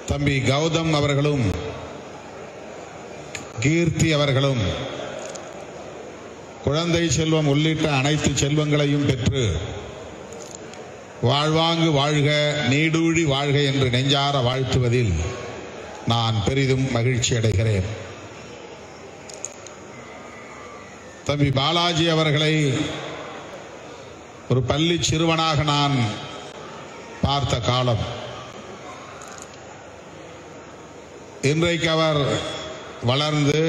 தம்பி கௌதம் அவர்களும் கீர்த்தி அவர்களும் குழந்தை செல்வம் உள்ளிட்ட அனைத்து செல்வங்களையும் பெற்று வாழ்வாங்கு வாழ்க நீடூழி வாழ்க என்று நெஞ்சார வாழ்த்துவதில் நான் பெரிதும் மகிழ்ச்சி அடைகிறேன். தம்பி பாலாஜி அவர்களை ஒரு பள்ளி சிறுவனாக நான் பார்த்த காலம். இன்றைக்கு அவர் வளர்ந்து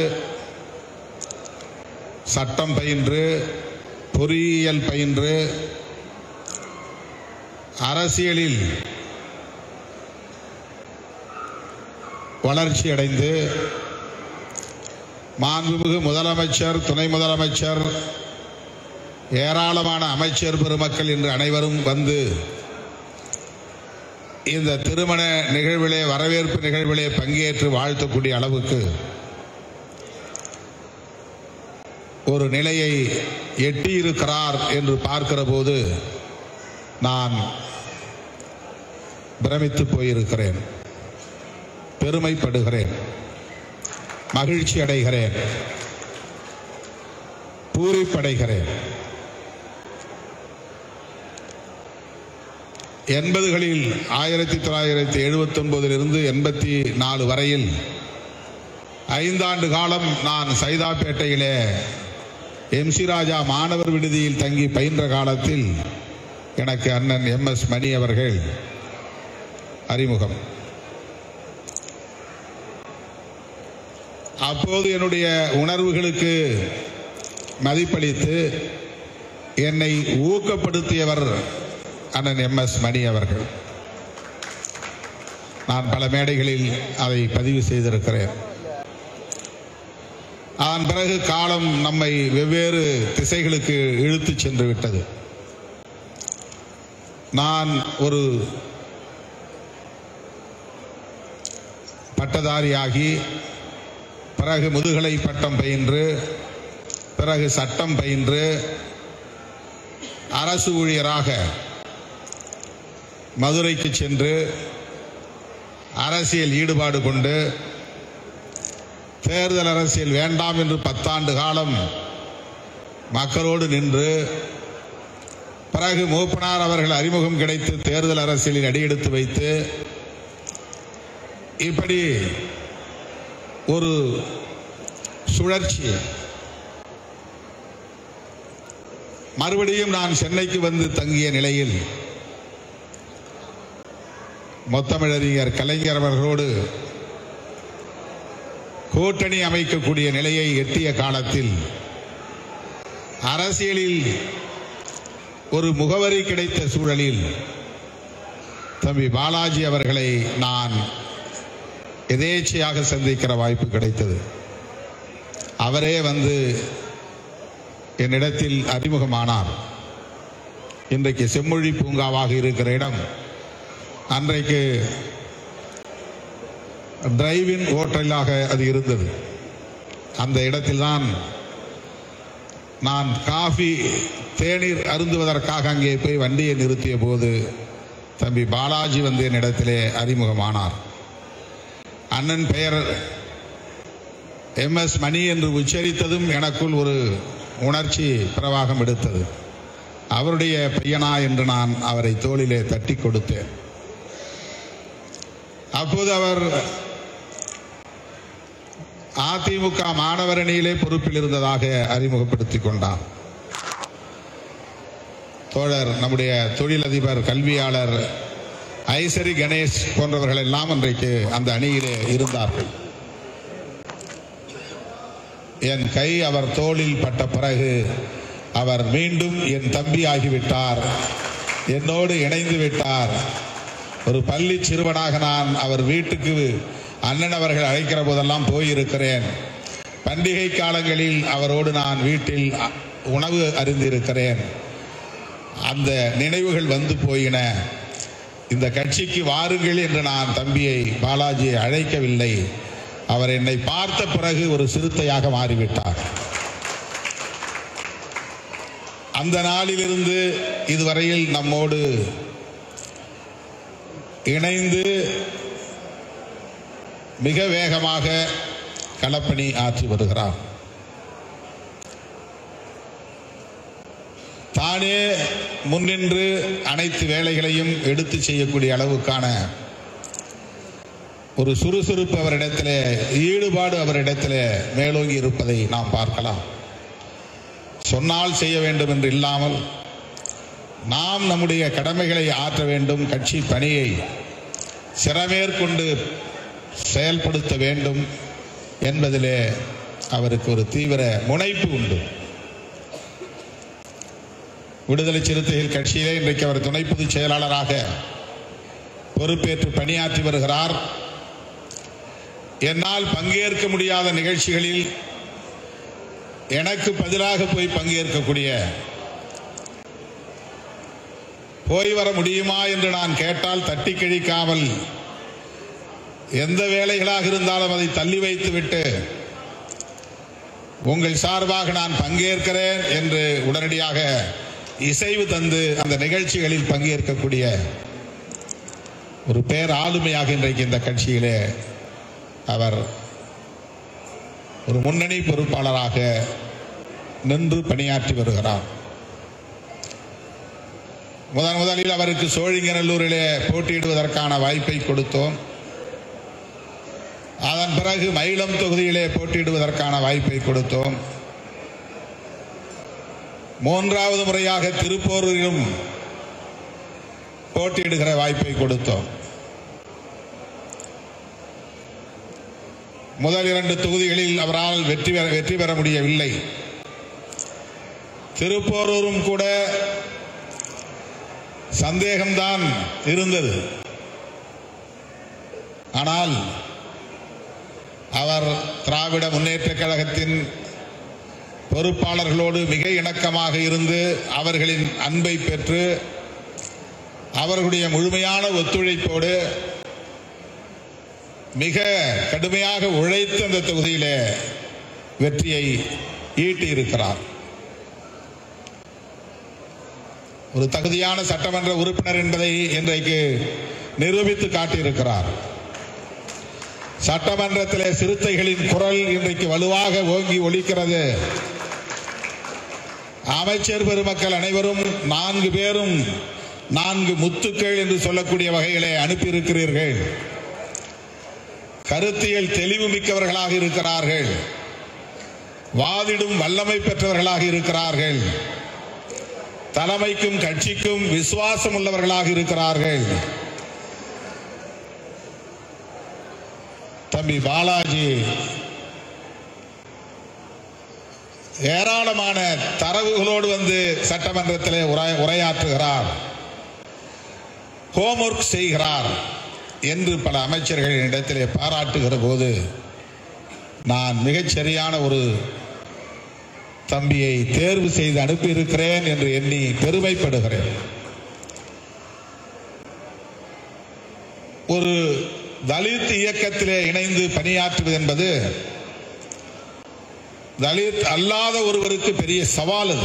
சட்டம் பயின்று பொறியியல் பயின்று அரசியலில் வளர்ச்சி அடைந்து மாண்புமிகு முதலமைச்சர், துணை முதலமைச்சர், ஏராளமான அமைச்சர் பெருமக்கள் என்று அனைவரும் வந்து இந்த திருமண நிகழ்விலே, வரவேற்பு நிகழ்விலே பங்கேற்று வாழ்த்தக்கூடிய அளவுக்கு ஒரு நிலையை எட்டியிருக்கிறார் என்று பார்க்கிற போது நான் பிரமித்து போயிருக்கிறேன், பெருமைப்படுகிறேன், மகிழ்ச்சி அடைகிறேன், பூரிப்படைகிறேன். 80களில் 1979 84 வரையில் 5 ஆண்டு காலம் நான் சைதாப்பேட்டையிலே MC ராஜா மாணவர் விடுதியில் தங்கி பயின்ற காலத்தில் எனக்கு அண்ணன் MS மணி அவர்கள் அறிமுகம். அப்போது என்னுடைய உணர்வுகளுக்கு மதிப்பளித்து என்னை ஊக்கப்படுத்தியவர் அண்ணன் MS மணி அவர்கள். நான் பல மேடைகளில் அதை பதிவு செய்திருக்கிறேன். அதன் பிறகு காலம் நம்மை வெவ்வேறு திசைகளுக்கு இழுத்துச் சென்று விட்டது. நான் ஒரு பட்டதாரியாகி பிறகு முதுகலை பட்டம் பயின்று பிறகு சட்டம் பயின்று அரசு ஊழியராக மதுரைக்கு சென்று அரசியல் ஈடுபாடு கொண்டு தேர்தல் அரசியல் வேண்டாம் என்று 10 ஆண்டு காலம் மக்களோடு நின்று பிறகு மூப்பனார் அவர்கள் அறிமுகம் கிடைத்து தேர்தல் அரசியலில் அடியெடுத்து வைத்து இப்படி ஒரு சுழற்சி. மறுபடியும் நான் சென்னைக்கு வந்து தங்கிய நிலையில் முத்தமிழறிஞர் கலைஞர் அவர்களோடு கூட்டணி அமைக்கக்கூடிய நிலையை எட்டிய காலத்தில் அரசியலில் ஒரு முகவரி கிடைத்த சூழலில் தம்பி பாலாஜி அவர்களை நான் எதேச்சையாக சந்திக்கிற வாய்ப்பு கிடைத்தது. அவரே வந்து என்னிடத்தில் அறிமுகமானார். இன்றைக்கு செம்மொழி பூங்காவாக இருக்கிற இடம் அன்றைக்கு டிரைவின் ஹோட்டலாக அது இருந்தது. அந்த இடத்தில்தான் நான் காஃபி தேநீர் அருந்துவதற்காக அங்கே போய் வண்டியை நிறுத்திய போது தம்பி பாலாஜி வந்து என்னிடத்திலே அறிமுகமானார். அண்ணன் பெயர் MS மணி என்று உச்சரித்ததும் எனக்குள் ஒரு உணர்ச்சி பிரவாகம் எடுத்தது. அவருடைய பையனா என்று நான் அவரை தோளிலே தட்டி கொடுத்தேன். அப்போது அவர் அதிமுக மாணவர் அணியிலே பொறுப்பில் இருந்ததாக அறிமுகப்படுத்திக் கொண்டார். தோழர் நம்முடைய தொழிலதிபர், கல்வியாளர் ஐசரி கணேஷ் போன்றவர்கள் எல்லாம் இன்றைக்கு அந்த அணியிலே இருந்தார்கள். என் கை அவர் தோளில் பட்ட பிறகு அவர் மீண்டும் என் தம்பி ஆகிவிட்டார், என்னோடு இணைந்து விட்டார். ஒரு பள்ளி சிறுவனாக நான் அவர் வீட்டுக்கு அண்ணன் அவர்கள் அழைக்கிற போதெல்லாம் போயிருக்கிறேன். பண்டிகை காலங்களில் அவரோடு நான் வீட்டில் உணவு அருந்திருக்கிறேன். அந்த நினைவுகள் வந்து போயின. இந்த கட்சிக்கு வாருங்கள் என்று நான் தம்பியை பாலாஜியை அழைக்கவில்லை. அவர் என்னை பார்த்த பிறகு ஒரு சிறுத்தையாக மாறிவிட்டார். அந்த நாளிலிருந்து இதுவரையில் நம்மோடு இணைந்து மிக வேகமாக களப்பணி ஆற்றி வருகிறார். தானே முன்னின்று அனைத்து வேலைகளையும் எடுத்து செய்யக்கூடிய அளவுக்கான ஒரு சுறுசுறுப்பு அவரிடத்திலே, ஈடுபாடு அவரிடத்திலே மேலோங்கி இருப்பதை நாம் பார்க்கலாம். சொன்னால் செய்ய வேண்டும் என்று இல்லாமல் நாம் நம்முடைய கடமைகளை ஆற்ற வேண்டும், கட்சி பணியை சிறமேற்கொண்டு செயல்படுத்த வேண்டும் என்பதிலே அவருக்கு ஒரு தீவிர முனைப்பு உண்டு. விடுதலை சிறுத்தைகள் கட்சியிலே இன்றைக்கு அவர் துணை பொதுச் செயலாளராக பொறுப்பேற்று பணியாற்றி வருகிறார். என்னால் பங்கேற்க முடியாத நிகழ்ச்சிகளில் எனக்கு பதிலாக போய் பங்கேற்கக்கூடிய, போய் வர முடியுமா என்று நான் கேட்டால் தட்டி கழிக்காமல் எந்த வேலைகளாக இருந்தாலும் அதை தள்ளி வைத்துவிட்டு உங்கள் சார்பாக நான் பங்கேற்கிறேன் என்று உடனடியாக இசைவு தந்து அந்த நிகழ்ச்சிகளில் பங்கேற்கக்கூடிய ஒரு பேர் ஆளுமையாக இன்றைக்கு இந்த கட்சியிலே அவர் ஒரு முன்னணி பொறுப்பாளராக நின்று பணியாற்றி வருகிறார். முதலில் அவருக்கு சோழிங்கநல்லூரிலே போட்டியிடுவதற்கான வாய்ப்பை கொடுத்தோம். அதன் பிறகு மயிலம் தொகுதியிலே போட்டியிடுவதற்கான வாய்ப்பை கொடுத்தோம். மூன்றாவது முறையாக திருப்போரூரிலும் போட்டியிடுகிற வாய்ப்பை கொடுத்தோம். முதல் 2 தொகுதிகளில் அவரால் வெற்றி பெற முடியவில்லை. திருப்போரூரும் கூட சந்தேகம்தான் இருந்தது. ஆனால் அவர் திராவிட முன்னேற்றக் கழகத்தின் பொறுப்பாளர்களோடு மிக இணக்கமாக இருந்து அவர்களின் அன்பை பெற்று அவர்களுடைய முழுமையான ஒத்துழைப்போடு மிக கடுமையாக உழைத்து அந்த தொகுதியிலே வெற்றியை ஈட்டியிருக்கிறார். ஒரு தகுதியான சட்டமன்ற உறுப்பினர் என்பதை இன்றைக்கு நிரூபித்து காட்டியிருக்கிறார். சட்டமன்றத்திலே சிறுத்தைகளின் குரல் இன்றைக்கு வலுவாக ஓங்கி ஒலிக்கிறது. அமைச்சர் பெருமக்கள் அனைவரும் 4 பேரும் 4 முத்துக்கள் என்று சொல்லக்கூடிய வகையிலே அனுப்பியிருக்கிறீர்கள். கருத்தியல் தெளிவு மிக்கவர்களாக இருக்கிறார்கள். வாதிடும் வல்லமை பெற்றவர்களாக இருக்கிறார்கள். தலைமைக்கும் கட்சிக்கும் விசுவாசம் உள்ளவர்களாக இருக்கிறார்கள். தம்பி பாலாஜி ஏராளமான தரவுகளோடு வந்து சட்டமன்றத்திலே உரையாற்றுகிறார், ஹோம்வொர்க் செய்கிறார் என்று பல அமைச்சர்கள் இடத்திலே பாராட்டுகிற போது நான் மிகச்சரியான ஒரு தம்பியை தேர்வு செய்து அனுப்பியிருக்கிறேன் என்று எண்ணி பெருமைப்படுகிறேன். ஒரு தலித் இயக்கத்திலே இணைந்து பணியாற்றுவது என்பது தலித் அல்லாத ஒருவருக்கு பெரிய சவால். அது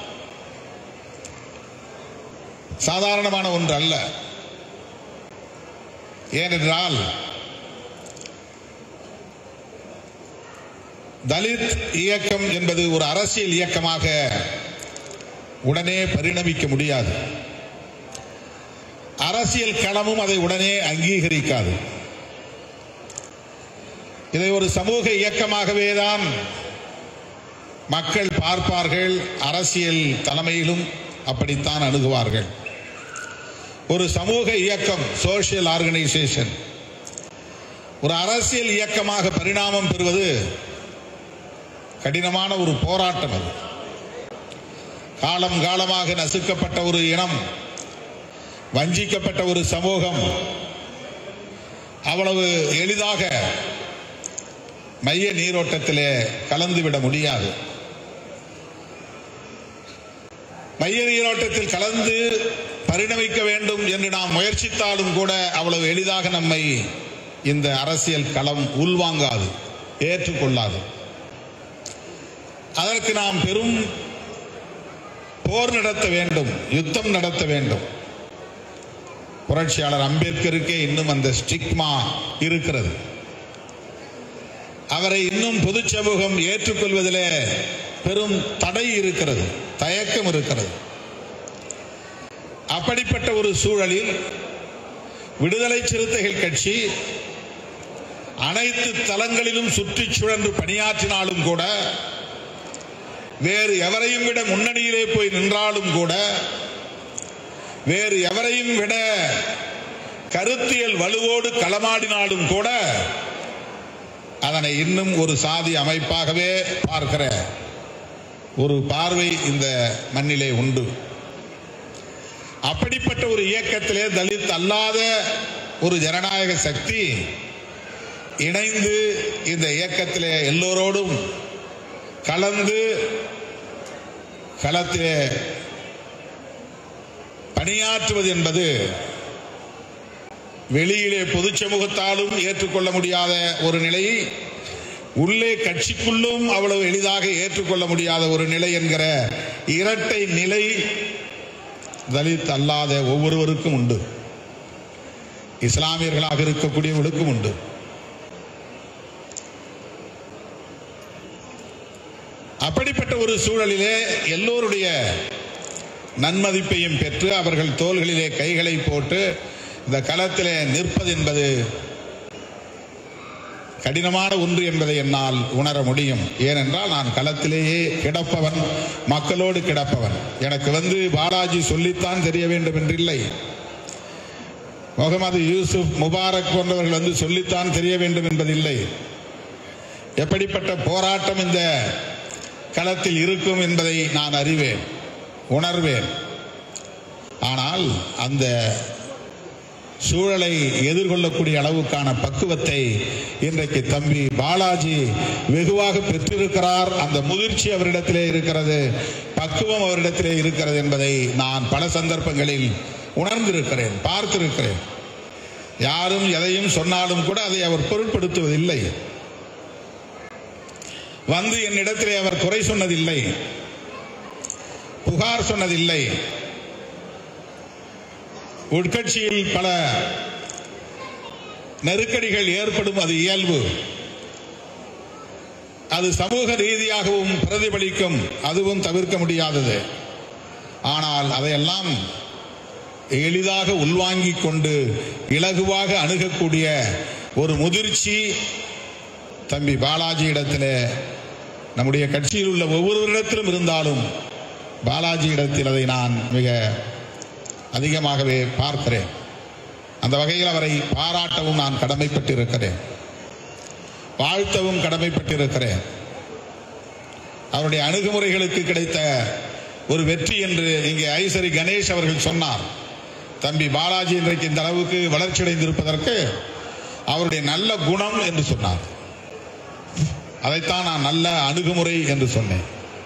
சாதாரணமான ஒன்று அல்ல. ஏனென்றால் தலித் இயக்கம் என்பது ஒரு அரசியல் இயக்கமாக உடனே பரிணமிக்க முடியாது. அரசியல் களமும் அதை உடனே அங்கீகரிக்காது. இதை ஒரு சமூக இயக்கமாகவே தான் மக்கள் பார்ப்பார்கள். அரசியல் தலைமையிலும் அப்படித்தான் அணுகுவார்கள். ஒரு சமூக இயக்கம், சோசியல் ஆர்கனைசேஷன், ஒரு அரசியல் இயக்கமாக பரிணாமம் பெறுவது கடினமான ஒரு போராட்டம். அது காலம் காலமாக நசுக்கப்பட்ட ஒரு இனம், வஞ்சிக்கப்பட்ட ஒரு சமூகம் அவ்வளவு எளிதாக மைய நீரோட்டத்திலே கலந்துவிட முடியாது. மைய நீரோட்டத்தில் கலந்து பரிணமிக்க வேண்டும் என்று நாம் முயற்சித்தாலும் கூட அவ்வளவு எளிதாக நம்மை இந்த அரசியல் களம் உள்வாங்காது, ஏற்றுக்கொள்ளாது. அதற்கு நாம் பெரும் போர் நடத்த வேண்டும், யுத்தம் நடத்த வேண்டும். புரட்சியாளர் அம்பேத்கருக்கே இன்னும் அந்த ஸ்டிக்மா இருக்கிறது. அவரை இன்னும் பொது சமூகம் ஏற்றுக்கொள்வதிலே பெரும் தடை இருக்கிறது, தயக்கம் இருக்கிறது. அப்படிப்பட்ட ஒரு சூழலில் விடுதலை சிறுத்தைகள் கட்சி அனைத்து தளங்களிலும் சுற்றி சுழன்று பணியாற்றினாலும் கூட, வேறு எவரையும் விட முன்னணியிலே போய் நின்றாலும் கூட, வேறு எவரையும் விட கருத்தியல் வலுவோடு களமாடினாலும் கூட, அதனை இன்னும் ஒரு சாதி அமைப்பாகவே பார்க்கிற ஒரு பார்வை இந்த மண்ணிலே உண்டு. அப்படிப்பட்ட ஒரு இயக்கத்திலே தலித் அல்லாத ஒரு ஜனநாயக சக்தி இணைந்து இந்த இயக்கத்திலே எல்லோரோடும் கலந்து களத்திலே பணியாற்றுவது என்பது வெளியிலே பொது சமூகத்தாலும் ஏற்றுக்கொள்ள முடியாத ஒரு நிலை, உள்ளே கட்சிக்குள்ளும் அவ்வளவு எளிதாக ஏற்றுக்கொள்ள முடியாத ஒரு நிலை என்கிற இரட்டை நிலை தலித் அல்லாத ஒவ்வொருவருக்கும் உண்டு. இஸ்லாமியர்களாக இருக்கக்கூடியவர்களுக்கும் உண்டு. அப்படிப்பட்ட ஒரு சூழலிலே எல்லோருடைய நன்மதிப்பையும் பெற்று அவர்கள் தோள்களிலே கைகளை போட்டு இந்த களத்திலே நிற்பது என்பது கடினமான ஒன்று என்பதை என்னால் உணர முடியும். ஏனென்றால் நான் களத்திலேயே கிடப்பவன், மக்களோடு கிடப்பவன். எனக்கு பாலாஜி சொல்லித்தான் தெரிய வேண்டும் என்றில்லை, முகமது யூசுப் முபாரக் போன்றவர்கள் சொல்லித்தான் தெரிய வேண்டும் என்பதில்லை. எப்படிப்பட்ட போராட்டம் இந்த களத்தில் இருக்கும் என்பதை நான் அறிவேன், உணர்வேன். ஆனால் அந்த சூழலை எதிர்கொள்ளக்கூடிய அளவுக்கான பக்குவத்தை இன்றைக்கு தம்பி பாலாஜி வெகுவாக பெற்றிருக்கிறார். அந்த முதிர்ச்சி அவரிடத்திலே இருக்கிறது, பக்குவம் அவரிடத்திலே இருக்கிறது என்பதை நான் பல சந்தர்ப்பங்களில் உணர்ந்திருக்கிறேன், பார்த்திருக்கிறேன். யாரும் எதையும் சொன்னாலும் கூட அதை அவர் பொருட்படுத்துவதில்லை. என்னிடத்திலே அவர் குறை சொன்னதில்லை, புகார் சொன்னதில்லை. உட்கட்சியில் பல நெருக்கடிகள் ஏற்படும், அது இயல்பு. அது சமூக ரீதியாகவும் பிரதிபலிக்கும், அதுவும் தவிர்க்க முடியாதது. ஆனால் அதையெல்லாம் எளிதாக உள்வாங்கிக் கொண்டு இலகுவாக அணுகக்கூடிய ஒரு முதிர்ச்சி தம்பி பாலாஜி இடத்திலே, நம்முடைய கட்சியில் உள்ள ஒவ்வொருவரிடத்திலும் இருந்தாலும் பாலாஜி இடத்தில் அதை நான் மிக அதிகமாகவே பார்க்கிறேன். அந்த வகையில் அவரை பாராட்டவும் நான் கடமைப்பட்டிருக்கிறேன், வாழ்த்தவும் கடமைப்பட்டிருக்கிறேன். அவருடைய அணுகுமுறைகளுக்கு கிடைத்த ஒரு வெற்றி என்று இங்கே ஐசரி கணேஷ் அவர்கள் சொன்னார். தம்பி பாலாஜி இன்றைக்கு இந்த அளவுக்கு வளர்ச்சியடைந்திருப்பதற்கு அவருடைய நல்ல குணம் என்று சொன்னார். அதைத்தான் நான் நல்ல அணுகுமுறை என்று சொன்னேன்.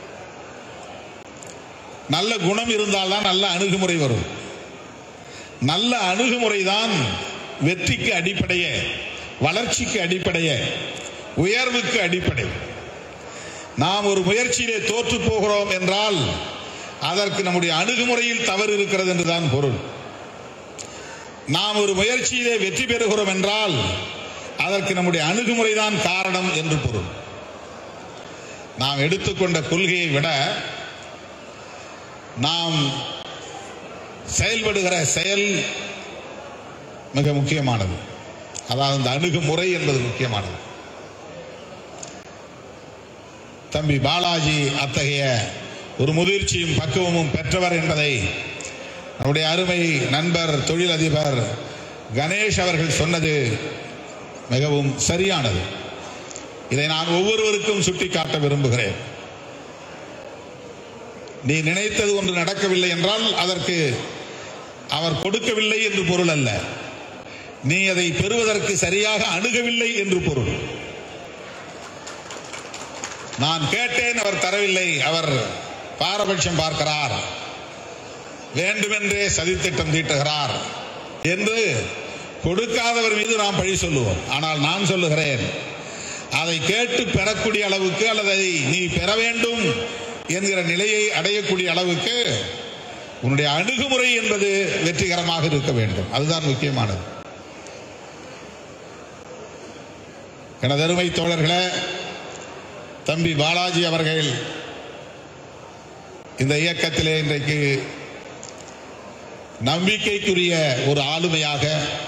நல்ல குணம் இருந்தால்தான் நல்ல அணுகுமுறை வரும். நல்ல அணுகுமுறை தான் வெற்றிக்கு அடிப்படையே, வளர்ச்சிக்கு அடிப்படையே, உயர்வுக்கு அடிப்படை. நாம் ஒரு முயற்சியிலே தோற்று போகிறோம் என்றால் அதற்கு நம்முடைய அணுகுமுறையில் தவறு இருக்கிறது என்றுதான் பொருள். நாம் ஒரு முயற்சியிலே வெற்றி பெறுகிறோம் என்றால் அதற்கு நம்முடைய அணுகுமுறை தான் காரணம் என்று பொருள். நாம் எடுத்துக்கொண்ட கொள்கையை விட நாம் செயல்படுகிற செயல் மிக முக்கியமானது. அதாவது இந்த அணுகுமுறை என்பது முக்கியமானது. தம்பி பாலாஜி அத்தகைய ஒரு முதிர்ச்சியும் பக்குவமும் பெற்றவர் என்பதை நம்முடைய அருமை நண்பர் தொழிலதிபர் கணேஷ் அவர்கள் சொன்னது மிகவும் சரியானது. இதை நான் ஒவ்வொருவருக்கும் சுட்டிக்காட்ட விரும்புகிறேன். நீ நினைத்தது ஒன்று நடக்கவில்லை என்றால் அதற்கு அவர் கொடுக்கவில்லை என்று பொருள் அல்ல, நீ அதை பெறுவதற்கு சரியாக அணுகவில்லை என்று பொருள். நான் கேட்டேன், அவர் தரவில்லை, அவர் பாரபட்சம் பார்க்கிறார், வேண்டுமென்றே சதித்திட்டம் தீட்டுகிறார் என்று கொடுக்காதவர் மீது நாம் பழி சொல்லுவோம். ஆனால் நான் சொல்லுகிறேன், அதை கேட்டு பெறக்கூடிய அளவுக்கு அல்லது அதை நீ பெற வேண்டும் என்கிற நிலையை அடையக்கூடிய அளவுக்கு உன்னுடைய அணுகுமுறை என்பது வெற்றிகரமாக இருக்க வேண்டும். அதுதான் முக்கியமானது. எனது அருமை தோழர்களே, தம்பி பாலாஜி அவர்கள் இந்த இயக்கத்திலே இன்றைக்கு நம்பிக்கைக்குரிய ஒரு ஆளுமையாக,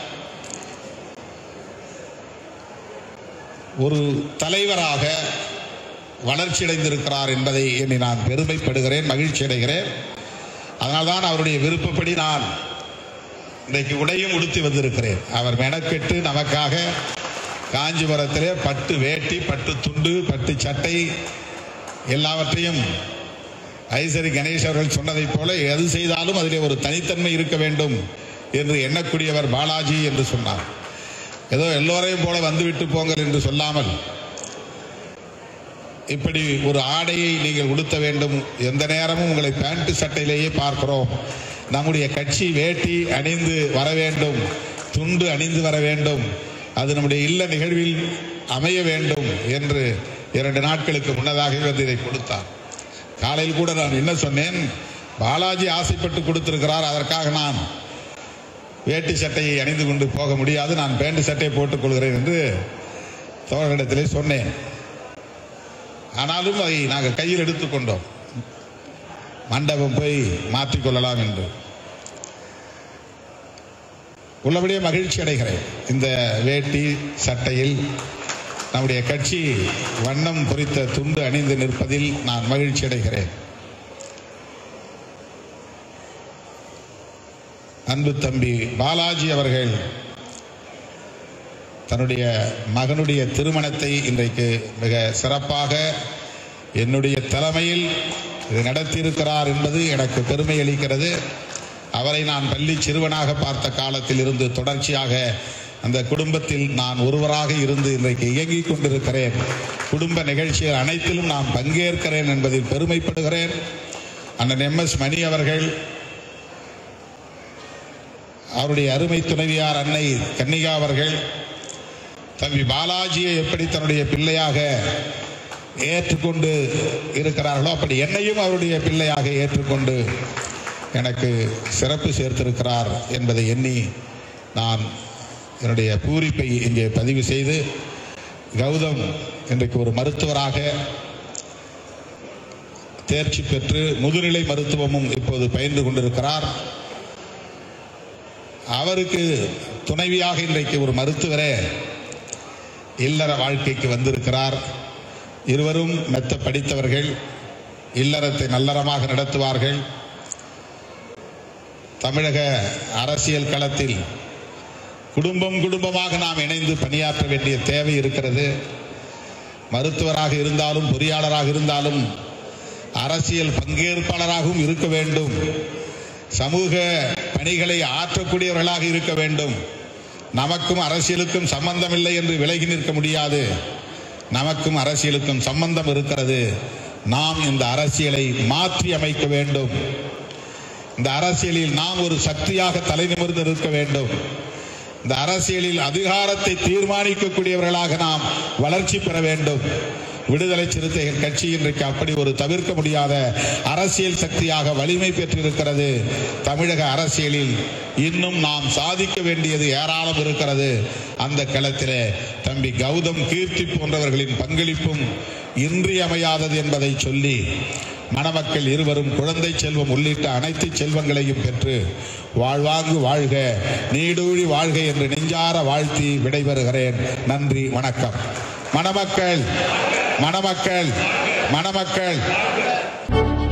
ஒரு தலைவராக வளர்ச்சியடைந்திருக்கிறார் என்பதை எண்ணி நான் பெருமைப்படுகிறேன், மகிழ்ச்சி அடைகிறேன். அதனால்தான் அவருடைய விருப்பப்படி நான் இன்றைக்கு உடையும் உடுத்தி வந்திருக்கிறேன். அவர் மெனக்கெட்டு நமக்காக காஞ்சிபுரத்திலே பட்டு வேட்டி, பட்டு துண்டு, பட்டு சட்டை எல்லாவற்றையும் ஐசரி கணேஷ் அவர்கள் சொன்னதைப் போல எது செய்தாலும் அதிலே ஒரு தனித்தன்மை இருக்க வேண்டும் என்று எண்ணக்கூடியவர் பாலாஜி என்று சொன்னார். ஏதோ எல்லோரையும் போல வந்துவிட்டு போங்கள் என்று சொல்லாமல், இப்படி ஒரு ஆடையை நீங்கள் உடுத்த வேண்டும், எந்த நேரமும் உங்களை பேண்ட் சட்டையிலேயே பார்க்கிறோம், நம்முடைய கட்சி வேட்டி அணிந்து வர வேண்டும், துண்டு அணிந்து வர வேண்டும், அது நம்முடைய இல்ல நிகழ்வில் அமைய வேண்டும் என்று 2 நாட்களுக்கு முன்னதாக வந்து இதை கொடுத்தார். காலையில் கூட நான் என்ன சொன்னேன், பாலாஜி ஆசைப்பட்டு கொடுத்திருக்கிறார், அதற்காக நான் வேட்டி சட்டையை அணிந்து கொண்டு போக முடியாது, நான் பேண்ட் சட்டையை போட்டுக் கொள்கிறேன் என்று தோழரிடத்திலே சொன்னேன். ஆனாலும் அதை நாங்கள் கையில் எடுத்துக்கொண்டோம், மண்டபம் போய் மாற்றிக்கொள்ளலாம் என்று. உள்ளபடியே மகிழ்ச்சி அடைகிறேன். இந்த வேட்டி சட்டையில் நம்முடைய கட்சி வண்ணம் பொறித்த துண்டு அணிந்து நிற்பதில் நான் மகிழ்ச்சி அடைகிறேன். அன்பு தம்பி பாலாஜி அவர்கள் தன்னுடைய மகனுடைய திருமணத்தை இன்றைக்கு மிக சிறப்பாக என்னுடைய தலைமையில் நடத்தியிருக்கிறார் என்பது எனக்கு பெருமை அளிக்கிறது. அவரை நான் பள்ளி சிறுவனாக பார்த்த காலத்தில் இருந்து தொடர்ச்சியாக அந்த குடும்பத்தில் நான் ஒருவராக இருந்து இன்றைக்கு இயங்கிக் கொண்டிருக்கிறேன். குடும்ப நிகழ்ச்சிகள் அனைத்திலும் நான் பங்கேற்கிறேன் என்பதில் பெருமைப்படுகிறேன். அண்ணன் MS மணி அவர்கள், அவருடைய அருமை துணைவியார் அன்னை கன்னிகா அவர்கள் தம்பி பாலாஜியை எப்படி தன்னுடைய பிள்ளையாக ஏற்றுக்கொண்டு இருக்கிறார்களோ அப்படி என்னையும் அவருடைய பிள்ளையாக ஏற்றுக்கொண்டு எனக்கு சிறப்பு சேர்த்திருக்கிறார் என்பதை எண்ணி நான் என்னுடைய பூரிப்பை இங்கே பதிவு செய்து, கௌதம் இன்றைக்கு ஒரு மருத்துவராக தேர்ச்சி பெற்று முதுநிலை மருத்துவமும் இப்போது பயின்று கொண்டிருக்கிறார். அவருக்கு துணைவியாக இன்றைக்கு ஒரு மருத்துவரே இல்லற வாழ்க்கைக்கு வந்திருக்கிறார். இருவரும் மெத்த படித்தவர்கள், இல்லறத்தை நல்லறமாக நடத்துவார்கள். தமிழக அரசியல் களத்தில் குடும்பம் குடும்பமாக நாம் இணைந்து பணியாற்ற வேண்டிய தேவை இருக்கிறது. மருத்துவராக இருந்தாலும், பொறியாளராக இருந்தாலும், அரசியல் பங்கேற்பாளராகவும் இருக்க வேண்டும். சமூக பணிகளை ஆற்றக்கூடியவர்களாக இருக்க வேண்டும். நமக்கும் அரசியலுக்கும் சம்பந்தம் இல்லை என்று விலகி நிற்க முடியாது. நமக்கும் அரசியலுக்கும் சம்பந்தம் இருக்கிறது. நாம் இந்த அரசியலை மாற்றி அமைக்க வேண்டும். இந்த அரசியலில் நாம் ஒரு சக்தியாக தலைநிமிர்ந்து இருக்க வேண்டும். இந்த அரசியலில் அதிகாரத்தை தீர்மானிக்கக்கூடியவர்களாக நாம் வளர்ச்சி பெற வேண்டும். விடுதலை சிறுத்தைகள் கட்சி இன்றைக்கு அப்படி ஒரு தவிர்க்க முடியாத அரசியல் சக்தியாக வலிமை பெற்றிருக்கிறது. தமிழக அரசியலில் இன்னும் நாம் சாதிக்க வேண்டியது ஏராளம் இருக்கிறது. அந்த களத்திலே தம்பி கௌதம், கீர்த்தி போன்றவர்களின் பங்களிப்பும் இன்றியமையாதது என்பதை சொல்லி, மணமக்கள் இருவரும் குழந்தை செல்வம் உள்ளிட்ட அனைத்து செல்வங்களையும் பெற்று வாழ்வாங்கு வாழ்க, நீடூழி வாழ்க என்று நெஞ்சார வாழ்த்தி விடைபெறுகிறேன். நன்றி, வணக்கம். மணமக்கள் மணமக்கள் மணமக்கள்.